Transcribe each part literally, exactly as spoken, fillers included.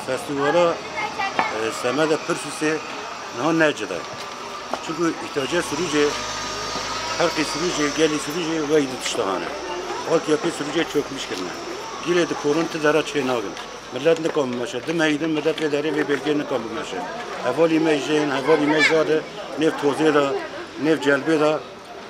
festivala semede pırsüse ne necede. Çünkü ihtiyacı sürücü, herkes sürücü, geli sürücü ve yediştahane. Altyapı sürücü çökmüş kirne. Gile de koruntu dara çeynağın. Millet ne kalmışlar? Demeydim millet ve deri ve belge ne kalmışlar? Havali mecen, havali mecade, nev toze da, nev celbe da,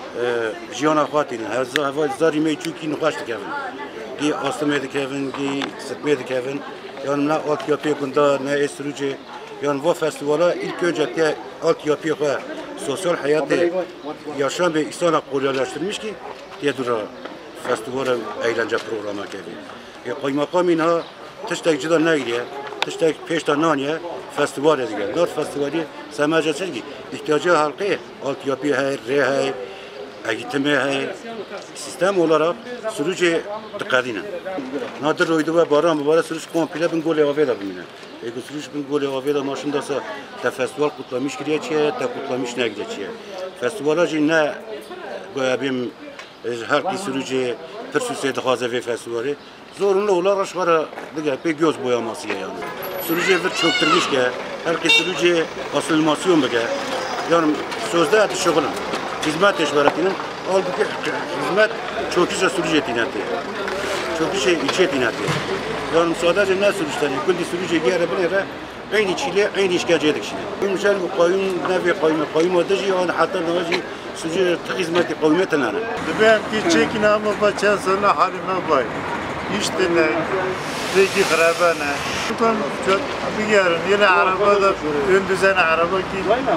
jiyana xatin. Havali zari mecüki nukaştı kevin. Gi aslıme de kevin, gi sıtme de kevin. Yani ne altyapı kunda ne sürücü. Yani bu festivala ilk önce te altyapı ve sosyal hayatı yaşam ve İslam'a kolaylaştırmış ki diye dura festivala eğlence programı gibi. Ya kaymakamın ha tıştakçıda ne gidiyor? Tıştak peşte naniye festival ediyor. Dört festivali semacası ki ihtiyacı halkı altyapı hay, re hay, eğitimi hay, sistem olarak sürücü dikkatine. Nadir oydu ve baran mübarek sürücü komple bin gole aveda bimine. Eğer sürücü bin gole aveda maşındasa da festival kutlamış gireceği, da kutlamış ne gireceği. Festivalacı ne goyabim her bir sürücü pırsüse de hazefe festivali zorunlu olarak aşkara diye pek göz boyaması yani. Sürücü bir çöktürmüş ki herkes sürücü asılmasyon bege. Yani sözde adı şoğulun. Hizmet eşbaratının halbuki hizmet çok işe sürücü etinati. Çok işe içi etinati. Yani sadece ne sürücüleri, kulli sürücü geri bilere aynı çile, aynı işkence edik şimdi. Mesela bu kayın ne bir kayın, kayın adıcı yani hatta nacı sürücü hizmeti kavmiyetine ne? Ben ki çekin ama başa sonra halime bay. İşte ne, peki harabe ne? Tutan çok bir yarın yine araba da ön düzen araba ki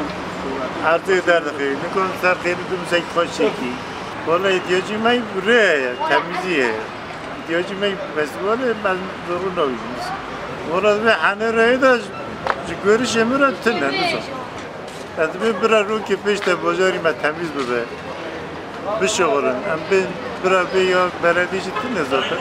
artık ederdik. Ne kadar sertleri dümsek hoş çeki. Vallahi ihtiyacım ay buraya temizliğe. İhtiyacım ay festivale ben zorun olmuş. Orada bir hanırayı da görüşümü röntgen ne? Ben bir bir ruki peşte bozarım temiz bu be. Bir şey olun. Ben bir bir ya belediye ciddi ne zaten.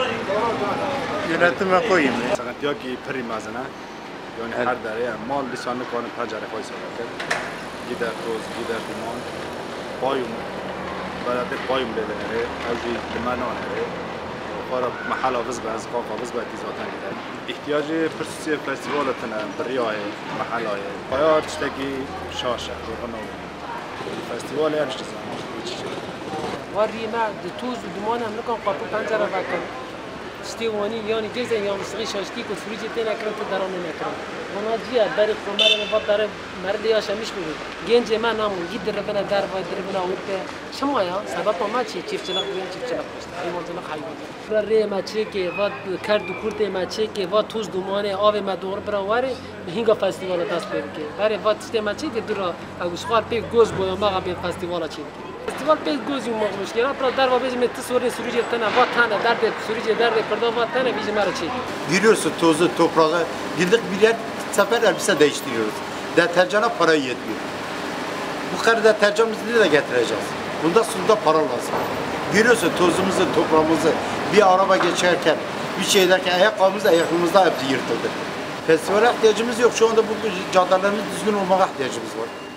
Yönetime koyayım. Sanki yok ki peri mazana. Yani her dere mal lisanı kanı pacare koysa bakın. Gider toz, gider duman. Payum. Belediye payum bedenleri. Evci limanları. Para mahal hafız baz, kaf hafız baz zaten gider. İhtiyacı pırsıya festivalatına برياه محلای باید تشتکی شاشه روحنا فستیوال هرش زمان وری ما دتوز و دمان هم نکن قاپو پنجره بکن استیوانی یعنی جزء یا مسقی شاشکی که فریجی تینا کرد تو درام نمیکرد ونا جیه بری خمر ما بعد داره مردیاش میش بود گنج ما نامون گید دربنا در و دربنا ورته شما یا سبب ما چی چیف چلاق بین چیف چلاق است ایمان چلاق حیوان برای ما چی که واد کرد کورت ما چی که واد توز دمانه آب ما دور براواره هنگا فستیوال دست بیاره که برای واد است ما چی که دورا اگوشخوار پی گوز باید ما قبل فستیوال چی فستیوال پی گوزی ما مشکل را در و بیش مت سوری سوری تنه واد تنه درد سوری درد کرده واد tane bizim araçı. Giriyorsun tozu, toprağa, girdik bir yer sefer elbise değiştiriyoruz. Deterjana para yetmiyor. Bu kadar deterjanımızı nereye getireceğiz? Bunda suda para lazım. Giriyorsun tozumuzu, toprağımızı, bir araba geçerken, bir şey derken ayakkabımız, ayakkabımızda hepsi yırtıldı. Festivale ihtiyacımız yok. Şu anda bu caddelerimiz düzgün olmaya ihtiyacımız var.